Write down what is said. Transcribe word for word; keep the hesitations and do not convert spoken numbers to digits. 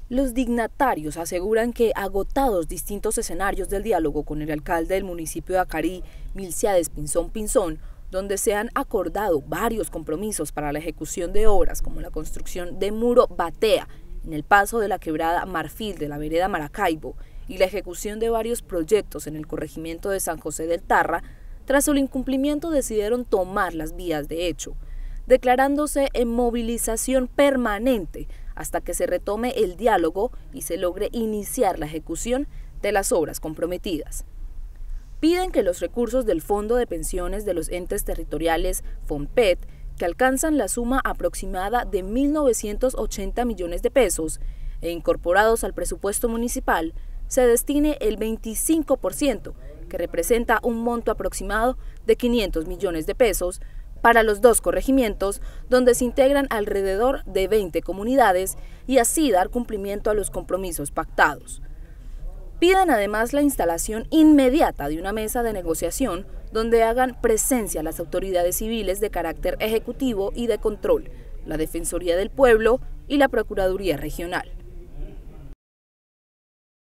Los dignatarios aseguran que, agotados distintos escenarios del diálogo con el alcalde del municipio de Acarí, Milciades Pinzón Pinzón, donde se han acordado varios compromisos para la ejecución de obras como la construcción de muro batea en el paso de la quebrada Marfil de la vereda Maracaibo y la ejecución de varios proyectos en el corregimiento de San José del Tarra, tras el incumplimiento decidieron tomar las vías de hecho, declarándose en movilización permanente hasta que se retome el diálogo y se logre iniciar la ejecución de las obras comprometidas. Piden que los recursos del Fondo de Pensiones de los Entes Territoriales FONPET, que alcanzan la suma aproximada de mil novecientos ochenta millones de pesos e incorporados al presupuesto municipal, se destine el veinticinco por ciento, que representa un monto aproximado de quinientos millones de pesos, para los dos corregimientos, donde se integran alrededor de veinte comunidades, y así dar cumplimiento a los compromisos pactados. Piden además la instalación inmediata de una mesa de negociación donde hagan presencia las autoridades civiles de carácter ejecutivo y de control, la Defensoría del Pueblo y la Procuraduría Regional.